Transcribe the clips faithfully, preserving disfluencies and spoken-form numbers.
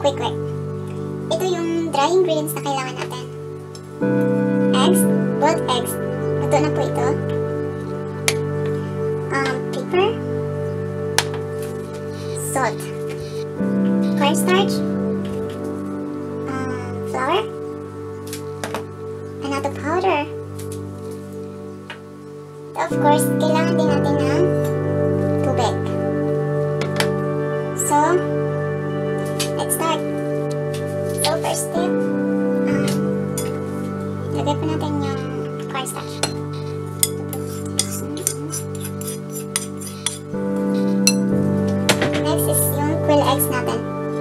quick Kwek. Ito yung dry ingredients na kailangan natin. Eggs, boiled eggs. Luto na po ito. Um, pepper, salt, cornstarch, um, flour, annatto powder. Of course, kailangan din natin ng tubig. So, let's start. So, first step, um, lagay po natin yung cornstarch. Next is yung quail eggs natin.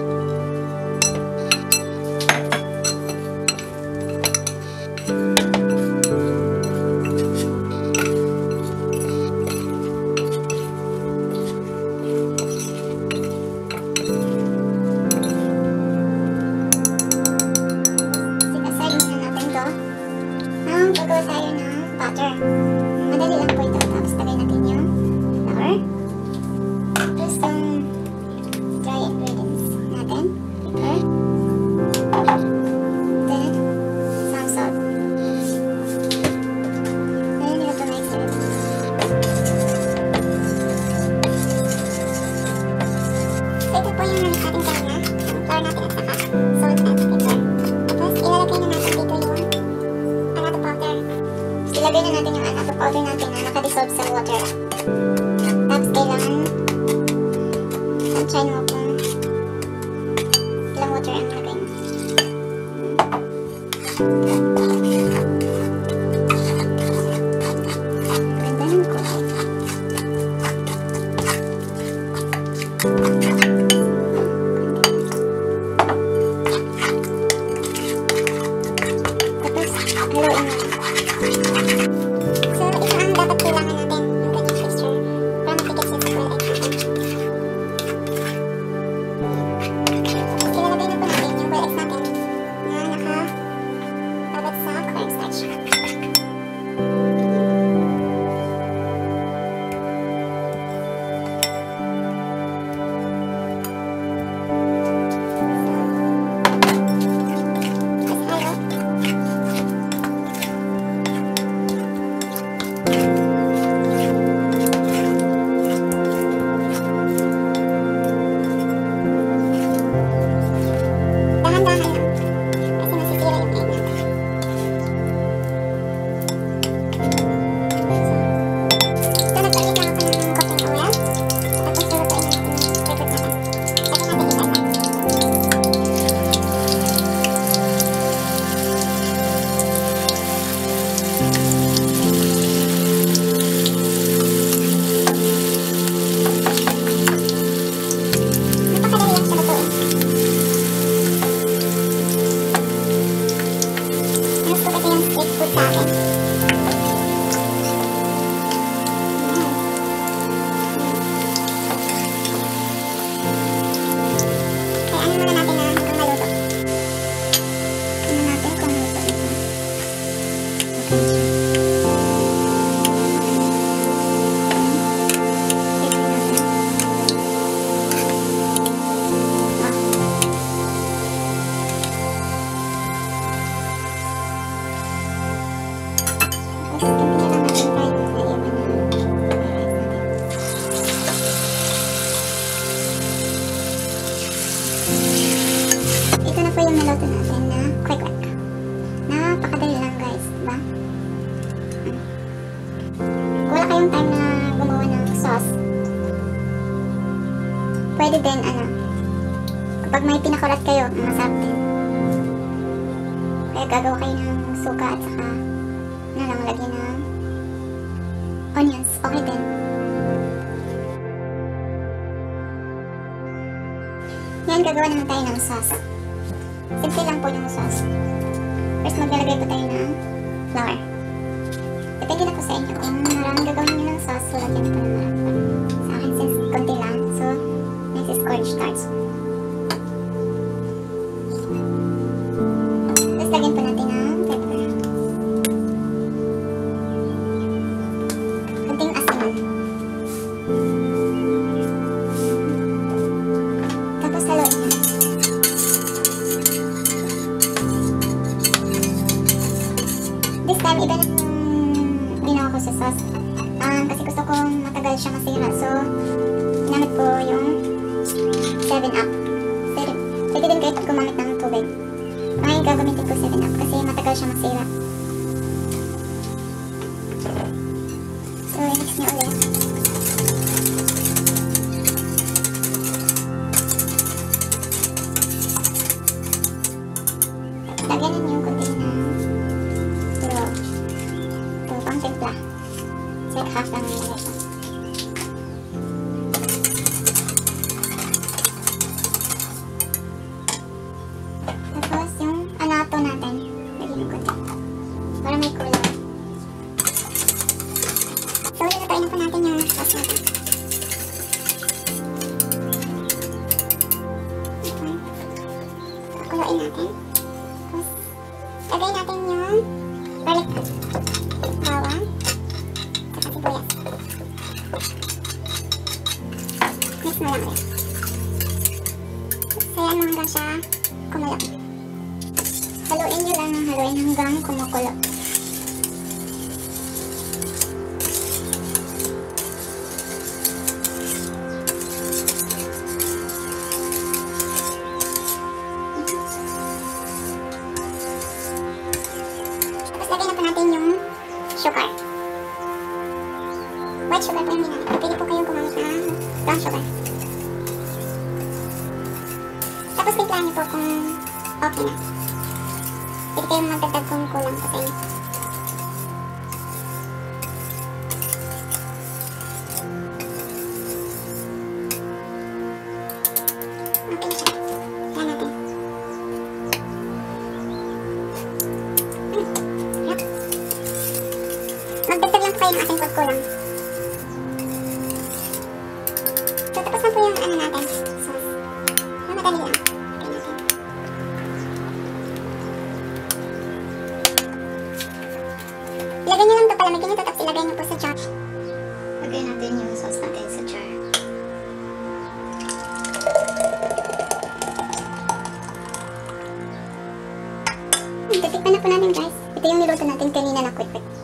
Gagawa tayo ng butter. Madali lang po ito. Tapos lagay natin yung flour. Tapos yung dry ingredients natin. Pepper. Then, some salt. Then, you have to mix it. So, ito po yung ating kanya. Yung flour natin at saka salt at pepper. Tapos, ilalagay na natin dito yung ilagay na natin yung annatto powder natin na nakadissolve sa water. Tapos kailangan try mo kung ilang water ang lagay mo. Ganda ng kulay. Tapos haluin mo. So, ito ang dapat kailangan natin ng ganyang texture para matikit siya sa quail egg natin. Ilalagay na po natin yung quail eggs natin na nakatabad sa cornstarch. Ito na po yung niluto natin na quick Kwek. Napakadali lang guys, diba? Kung wala kayong time na gumawa ng sauce, pwede din ano, kapag may pinakulat kayo, masarap din. Kaya gagawa kayo ng suka at saka na lang lagyan ng onions, okay din. Yan, gagawa naman tayo ng sauce. Simple lang po yung sauce. First, maglalagay po tayo ng flour. Depende na po sa inyo. Kung maraming gagawin nyo ng sauce, so lagyan na po ng marami. Sa akin, since konti lang, so next is cornstarch. Tapos, lagyan po natin ng pepper. Konting asin. Tapos, haluin na. gumamit ng tubig. Ngayon gagamitin ko seven up kasi matagal siya masira. So, i-mix niyo ulit. Lagyan niyo yung konti ng cloves. Ito, pang timpla. It's like half lang nilagay ko. Tapos, yung annatto natin. Lagyan yung konti. Para may kulay. So, lulutuin na po natin yung sauce natin. Okay. Pakuluin natin. Lagay natin yung garlic, bawang, saka sibuyas. Mix mo lang ulit. Sayan mo hanggang siya kumulo. Haluin nyo lang ng haluin hanggang kumukulo. Lagyan na po natin yung sugar. White sugar po yung ginamit. Pwede po kayong gumamit ng brown sugar. Tapos timplahan niyo po kung okay na. Pwede kayong magdagdag kung kulang po sa inyo. Okay na siya. Kaya natin. Magdagdag lang po kayo ng ating food kulang. So, tapos na po yung ano natin. Sauce. Yung madali lang. Okay natin. Ilagay nyo lang ito, palamigin nyo ito, tapos ilagay nyo po sa jar. Lagay natin yung sauce natin sa jar. Titikman na po natin, guys. Ito yung niluto natin kanina na quick quick.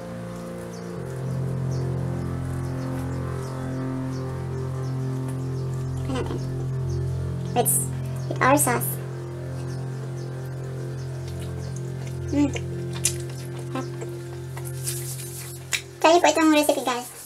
It's with our sauce. Mm. Try po itong recipe, guys.